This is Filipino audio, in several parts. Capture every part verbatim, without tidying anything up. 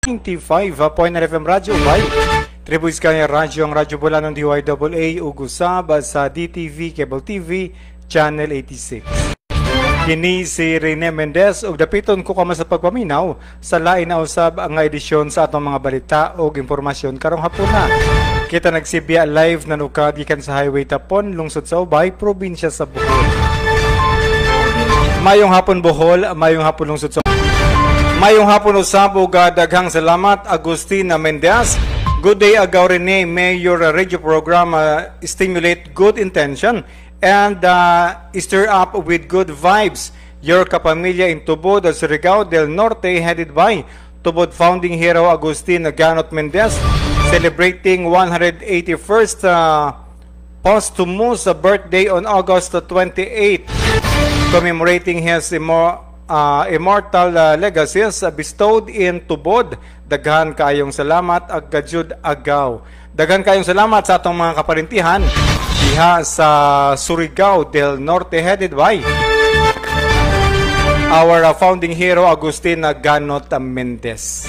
ninety-five point nine F M Radyo UBAY. Tributes kanya radyo ang Radyo Bulanon D Y A A ugusab sa D T V Cable T V Channel eighty-six. Kini si Rene Mendez ug dapiton ko kamo sa pagpaminaw sa lain na usab ang edisyon sa atong mga balita ug impormasyon karong hapuna. Kita nagsibya live na nukad gikan sa Highway Tapon, lungsod sa Ubay, probinsya sa Bohol. Mayong hapon Bohol, mayong hapon lungsod sa Mayong hapon usab ug daghang salamat Agustina Mendez. Good day agaw Rene, may your radio program uh, stimulate good intention and uh, stir up with good vibes. Your kapamilya in Tubod, Surigao del Norte, headed by Tubod founding hero Agustin Ganot Mendez, celebrating one hundred eighty-first uh, posthumous birthday on August twenty-eighth, commemorating his immor uh, immortal uh, legacies bestowed in Tubod. Daghan kayong salamat ag gajud agaw. Daghan kayong salamat sa atong mga kaparintihan diha sa Surigao del Norte, headed by our uh, founding hero Agustin Ganot Mendez.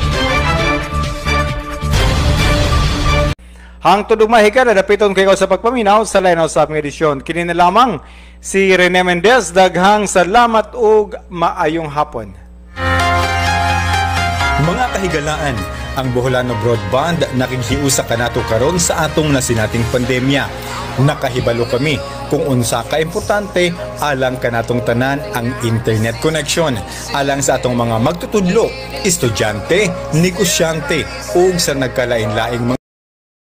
Hang tudong mahika na dapiton kayo sa pagpaminaw sa lain sa aming edisyon. Kini na lamang si Rene Mendez. Daghang salamat ug maayong hapon. Mga kahigalaan, ang Boholano Broadband nakikiusa kanato karon sa atong nasinating pandemya. Nakahibalo kami kung unsa ka importante alang kanatong tanan ang internet connection alang sa atong mga magtutudlo, estudyante, negosyante ug sa nagkalain-laing mga